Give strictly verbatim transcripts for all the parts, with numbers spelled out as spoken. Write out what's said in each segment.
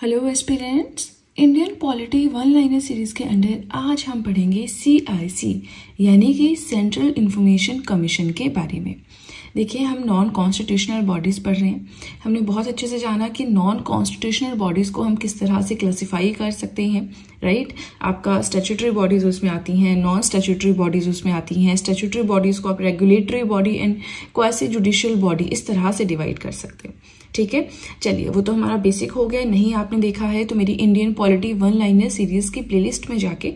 Hello aspirants, Indian polity one liner series के under आज हम पढ़ेंगे सी आई सी यानी कि सेंट्रल इंफॉर्मेशन कमीशन के बारे में। देखिए, हम नॉन कॉन्स्टिट्यूशनल बॉडीज़ पढ़ रहे हैं। हमने बहुत अच्छे से जाना कि नॉन कॉन्स्टिट्यूशनल बॉडीज़ को हम किस तरह से क्लासिफाई कर सकते हैं, राइट। आपका स्टैट्यूटरी बॉडीज़ उसमें आती हैं, नॉन स्टैट्यूटरी बॉडीज़ उसमें आती हैं। स्टैट्यूटरी बॉडीज़ को आप regulatory body and quasi judicial body इस तरह से डिवाइड कर सकते हैं, ठीक है। चलिए, वो तो हमारा बेसिक हो गया। नहीं आपने देखा है तो मेरी Indian polity one liner series की प्लेलिस्ट में जाके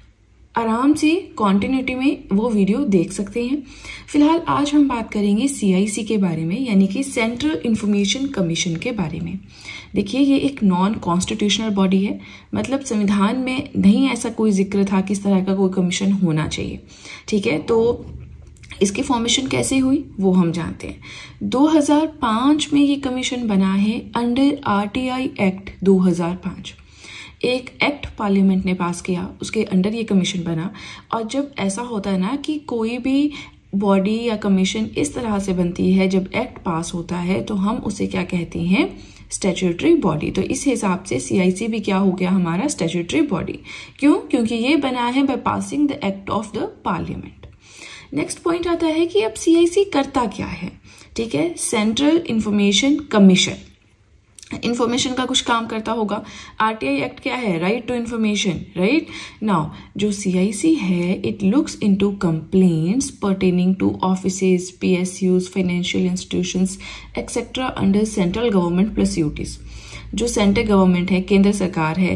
आराम से कॉन्टिन्यूटी में वो वीडियो देख सकते हैं। फिलहाल आज हम बात करेंगे सी आई सी के बारे में, यानी कि सेंट्रल इंफॉर्मेशन कमीशन के बारे में। देखिए, ये एक नॉन कॉन्स्टिट्यूशनल बॉडी है, मतलब संविधान में नहीं ऐसा कोई जिक्र था कि इस तरह का कोई कमीशन होना चाहिए, ठीक है। तो इसकी फॉर्मेशन कैसे हुई वो हम जानते हैं। दो हज़ार पाँच में ये कमीशन बना है under R T I act दो हज़ार पाँच। एक एक्ट पार्लियामेंट ने पास किया, उसके अंडर ये कमीशन बना। और जब ऐसा होता है ना कि कोई भी बॉडी या कमीशन इस तरह से बनती है, जब एक्ट पास होता है तो हम उसे क्या कहते हैं, स्टैट्यूटरी बॉडी। तो इस हिसाब से सी आई सी भी क्या हो गया, हमारा स्टैट्यूटरी बॉडी। क्यों? क्योंकि ये बना है by passing the act of the parliament. Next point आता है कि अब सी आई सी करता क्या है, ठीक है। सेंट्रल इंफॉर्मेशन कमीशन इंफॉर्मेशन का कुछ काम करता होगा। आर टी आई एक्ट क्या है, right to information, right. Now जो सी आई सी है, it looks into complaints pertaining to offices, P S Us, financial institutions etcetera under central government plus UTs. जो सेंट्रल गवर्नमेंट है, केंद्र सरकार है,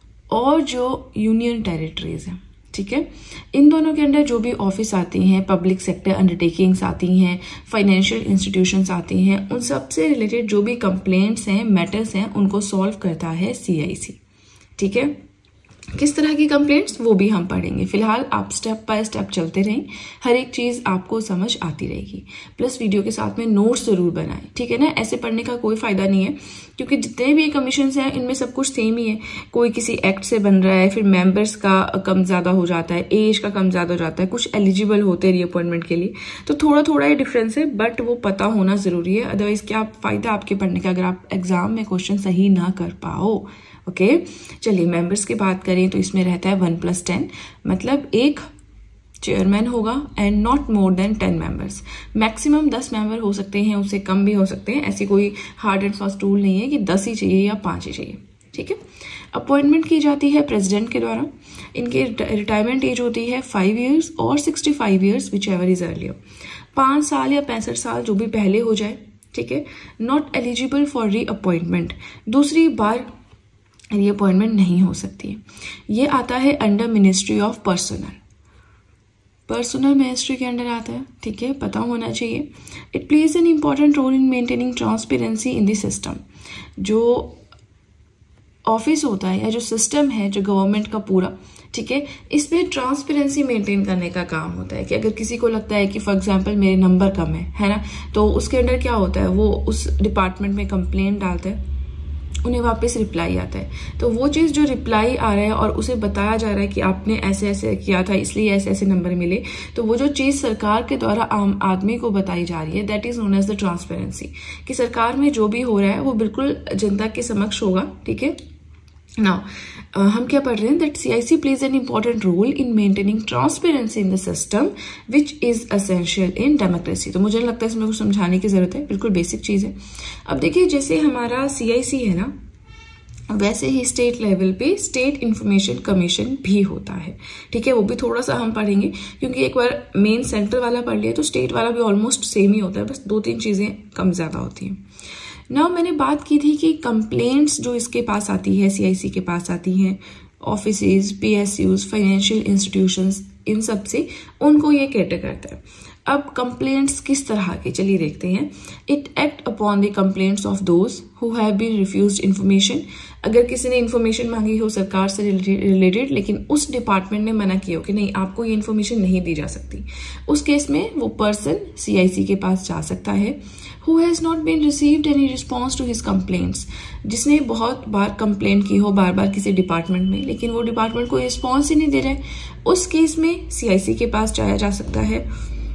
और जो यूनियन टेरिटरीज है, ठीक है। इन दोनों के अंदर जो भी ऑफिस आती हैं, पब्लिक सेक्टर अंडरटेकिंग्स आती हैं, फाइनेंशियल इंस्टीट्यूशंस आती हैं, उन सब से रिलेटेड जो भी कंप्लेंट्स हैं, मैटर्स हैं, उनको सॉल्व करता है सी आई सी, ठीक है। किस तरह की कंप्लेंट्स वो भी हम पढ़ेंगे। फिलहाल आप स्टेप बाय स्टेप चलते रहें, हर एक चीज़ आपको समझ आती रहेगी। प्लस वीडियो के साथ में नोट्स जरूर बनाएं, ठीक है ना। ऐसे पढ़ने का कोई फायदा नहीं है, क्योंकि जितने भी कमीशन हैं इनमें सब कुछ सेम ही है। कोई किसी एक्ट से बन रहा है, फिर मेंबर्स का कम ज़्यादा हो जाता है, एज का कम ज़्यादा हो जाता है, कुछ एलिजिबल होते हैं रीअपॉइंटमेंट के लिए, तो थोड़ा थोड़ा ही डिफरेंस है, बट वो पता होना ज़रूरी है। अदरवाइज क्या फ़ायदा आपके पढ़ने का अगर आप एग्जाम में क्वेश्चन सही ना कर पाओ। Okay okay? चलिए, मेंबर्स की बात करें तो इसमें रहता है वन प्लस टेन, मतलब एक चेयरमैन होगा and not more than ten members. Maximum दस मेंबर हो सकते हैं, उससे कम भी हो सकते हैं। ऐसी कोई हार्ड एंड फास्ट रूल नहीं है कि दस ही चाहिए या पाँच ही चाहिए, ठीक है। अपॉइंटमेंट की जाती है प्रेसिडेंट के द्वारा। इनकी रिटायरमेंट एज होती है फाइव ईयर्स और sixty five years whichever is earlier. पाँच साल या पैंसठ साल जो भी पहले हो जाए, ठीक है। Not eligible for reappointment, दूसरी बार ये अपॉइंटमेंट नहीं हो सकती है। ये आता है under ministry of personnel personnel ministry के अंडर आता है, ठीक है, पता होना चाहिए। It plays an important role in maintaining transparency in the system. जो ऑफिस होता है या जो सिस्टम है जो गवर्नमेंट का पूरा, ठीक है, इसमें ट्रांसपेरेंसी मेंटेन करने का काम होता है। कि अगर किसी को लगता है कि फॉर एग्जांपल मेरे नंबर कम है है ना, तो उसके अंडर क्या होता है, वो उस डिपार्टमेंट में कंप्लेंट डालता है, उन्हें वापस रिप्लाई आता है। तो वो चीज़ जो रिप्लाई आ रहा है और उसे बताया जा रहा है कि आपने ऐसे ऐसे किया था इसलिए ऐसे ऐसे नंबर मिले, तो वो जो चीज़ सरकार के द्वारा आम आदमी को बताई जा रही है, that is known as the transparency. कि सरकार में जो भी हो रहा है वो बिल्कुल जनता के समक्ष होगा, ठीक है। नाउ uh, हम क्या पढ़ रहे हैं, that C I C plays an important role in maintaining transparency in the system which is essential in democracy. तो मुझे लगता है इसमें कुछ समझाने की जरूरत है, बिल्कुल बेसिक चीज है। अब देखिए, जैसे हमारा सी आई सी है ना, वैसे ही स्टेट लेवल पे स्टेट इंफॉर्मेशन कमीशन भी होता है, ठीक है। वो भी थोड़ा सा हम पढ़ेंगे, क्योंकि एक बार मेन सेंटर वाला पढ़ लिया तो स्टेट वाला भी ऑलमोस्ट सेम ही होता है, बस दो तीन चीजें कम ज्यादा होती हैं। नाउ मैंने बात की थी कि कंप्लेंट्स जो इसके पास आती है, सी आई सी के पास आती हैं, offices, P S Us, financial institutions, इन सब से उनको ये कैटर करता है। अब कंप्लेंट्स किस तरह के, चलिए देखते हैं। It act upon the complaints of those who have been refused information. अगर किसी ने इन्फॉर्मेशन मांगी हो सरकार से रिलेटेड, लेकिन उस डिपार्टमेंट ने मना किया हो कि नहीं आपको ये इन्फॉर्मेशन नहीं दी जा सकती, उस केस में वो पर्सन सी आई सी के पास जा सकता है। Who has not been received any response to his complaints, जिसने बहुत बार कंप्लेंट की हो बार बार किसी डिपार्टमेंट में, लेकिन वो डिपार्टमेंट कोई रिस्पॉन्स ही नहीं दे रहा है, उस केस में सी आई सी के पास जाया जा सकता है।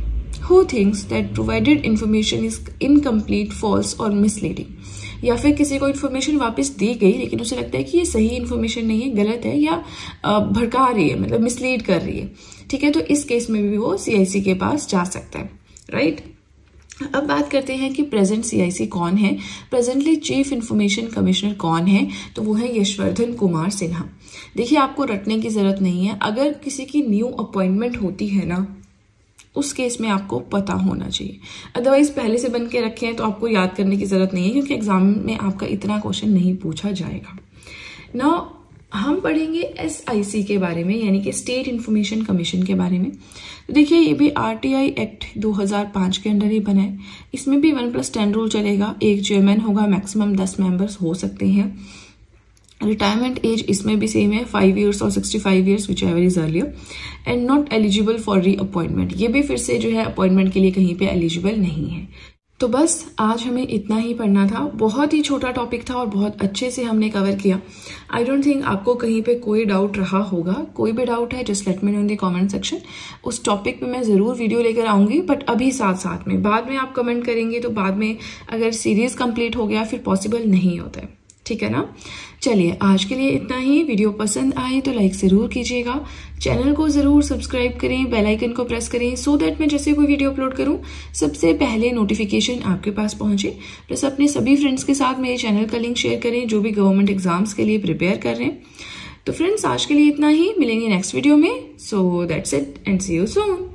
Who thinks that provided information is incomplete, false और मिसलीडिंग। या फिर किसी को इन्फॉर्मेशन वापस दी गई लेकिन उसे लगता है कि ये सही इन्फॉर्मेशन नहीं है, गलत है या भड़का रही है, मतलब मिसलीड कर रही है, ठीक है, तो इस केस में भी वो सीआईसी के पास जा सकता है, राइट। अब बात करते हैं कि प्रेजेंट सीआईसी कौन है। प्रेजेंटली चीफ इंफॉर्मेशन कमिश्नर कौन है, तो वो है यशवर्धन कुमार सिन्हा। देखिए, आपको रटने की जरूरत नहीं है, अगर किसी की न्यू अपॉइंटमेंट होती है ना, उस केस में आपको पता होना चाहिए। अदरवाइज पहले से बन के रखे हैं तो आपको याद करने की जरूरत नहीं है, क्योंकि एग्जाम में आपका इतना क्वेश्चन नहीं पूछा जाएगा। नाउ हम पढ़ेंगे एसआईसी के बारे में, यानी कि स्टेट इंफॉर्मेशन कमीशन के बारे में। तो देखिए, ये भी आरटीआई एक्ट दो हज़ार पाँच के अंडर ही बना है। इसमें भी वन प्लस टेन रूल चलेगा, एक चेयरमैन होगा, मैक्सिमम दस मेंबर्स हो सकते हैं। रिटायरमेंट एज इसमें भी सेम है, फाइव इयर्स और sixty five years whichever is earlier, and not eligible for reappointment. ये भी फिर से जो है अपॉइंटमेंट के लिए कहीं पे एलिजिबल नहीं है। तो बस आज हमें इतना ही पढ़ना था। बहुत ही छोटा टॉपिक था और बहुत अच्छे से हमने कवर किया। आई डोंट थिंक आपको कहीं पे कोई डाउट रहा होगा। कोई भी डाउट है just let me know in the comment section. उस टॉपिक पे मैं ज़रूर वीडियो लेकर आऊँगी, बट अभी साथ साथ में, बाद में आप कमेंट करेंगे तो बाद में अगर सीरीज़ कंप्लीट हो गया फिर पॉसिबल नहीं होता है, ठीक है ना। चलिए, आज के लिए इतना ही। वीडियो पसंद आए तो लाइक ज़रूर कीजिएगा, चैनल को ज़रूर सब्सक्राइब करें, बेल आइकन को प्रेस करें, सो दैट मैं जैसे कोई वीडियो अपलोड करूं सबसे पहले नोटिफिकेशन आपके पास पहुंचे। प्लस अपने सभी फ्रेंड्स के साथ मेरे चैनल का लिंक शेयर करें जो भी गवर्नमेंट एग्जाम्स के लिए प्रिपेयर कर रहे हैं। तो फ्रेंड्स, आज के लिए इतना ही, मिलेंगे नेक्स्ट वीडियो में। So that's it and see you soon.